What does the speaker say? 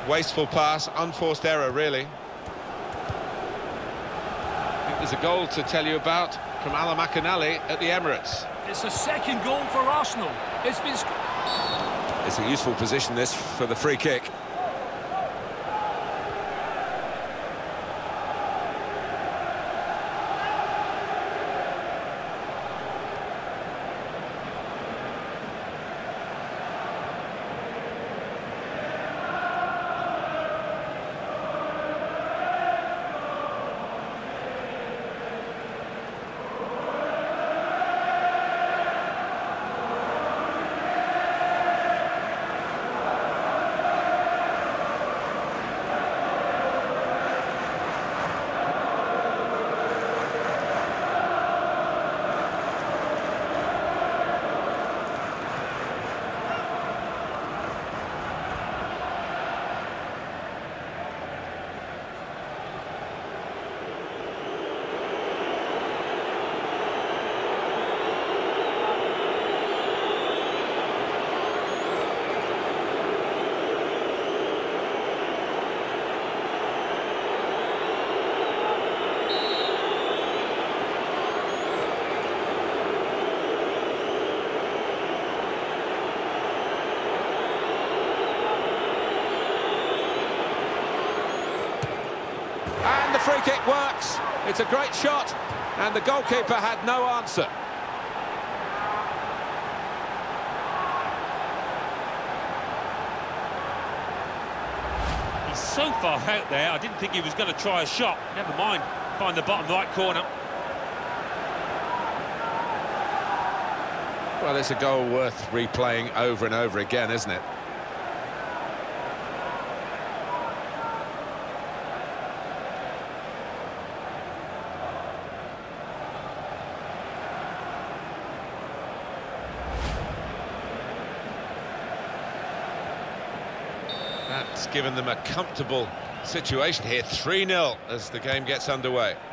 Wasteful pass, unforced error, really. I think there's a goal to tell you about from Alan McInally at the Emirates. It's a second goal for Arsenal. It's a useful position, this, for the free kick. And the free kick works. It's a great shot, and the goalkeeper had no answer. He's so far out there, I didn't think he was going to try a shot. Never mind, find the bottom right corner. Well, it's a goal worth replaying over and over again, isn't it? That's given them a comfortable situation here, 3-0 as the game gets underway.